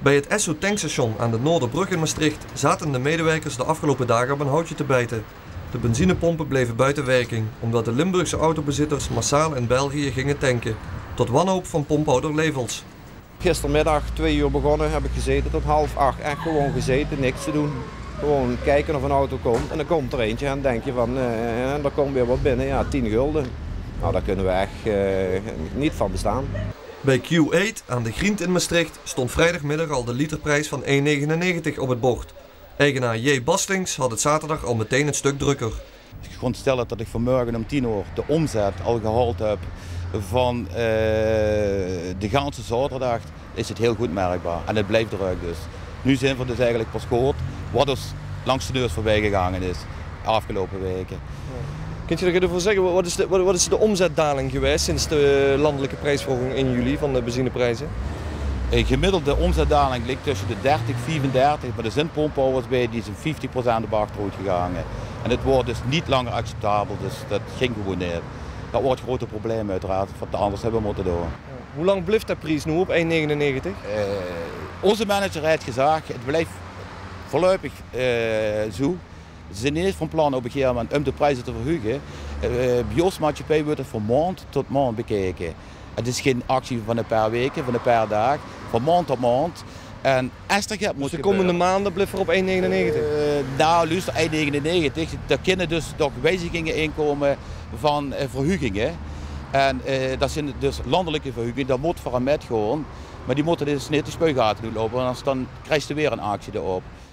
Bij het Esso tankstation aan de Noorderbrug in Maastricht zaten de medewerkers de afgelopen dagen op een houtje te bijten. De benzinepompen bleven buiten werking, omdat de Limburgse autobezitters massaal in België gingen tanken. Tot wanhoop van pomphouder Levels. Gistermiddag 2 uur begonnen, heb ik gezeten tot 7:30. Echt gewoon gezeten, niks te doen. Gewoon kijken of een auto komt en dan komt er eentje en dan denk je van, er komt weer wat binnen, ja 10 gulden. Nou daar kunnen we echt niet van bestaan. Bij Q8 aan de Griend in Maastricht stond vrijdagmiddag al de literprijs van 1,99 op het bord. Eigenaar J. Bastings had het zaterdag al meteen een stuk drukker. Ik kon stellen dat ik vanmorgen om 10 uur de omzet al gehaald heb van de ganse zaterdag, is het heel goed merkbaar en het blijft druk dus. Nu zijn we dus eigenlijk pas gehoord wat dus langs de neus voorbij gegaan is de afgelopen weken. Kunt je ervoor zeggen, wat is de omzetdaling geweest sinds de landelijke prijsverhoging in juli van de benzineprijzen? Een gemiddelde omzetdaling ligt tussen de 30 en 34, maar er zijn pomphouders bij die zijn 50% op achteruit gegaan. En het wordt dus niet langer acceptabel, dus dat ging gewoon niet. Dat wordt een grote probleem uiteraard, wat anders hebben we moeten doen. Hoe lang blijft de prijs nu op 1,99? Onze manager heeft gezegd, het blijft voorlopig zo. Ze zijn niet van plan op een gegeven moment om de prijzen te verhogen. Bij ons maatschappij wordt het van maand tot maand bekeken. Het is geen actie van een paar weken, van een paar dagen, van maand tot maand. En als er gaat, dus de komende maanden blijft er op 1,99? Nou, luister, 1,99. Daar kunnen dus toch wijzigingen inkomen van verhogingen. En dat zijn dus landelijke verhogingen, dat moet voor een met gewoon. Maar die moeten dus niet de spuigaten doen lopen, want dan krijg je weer een actie erop.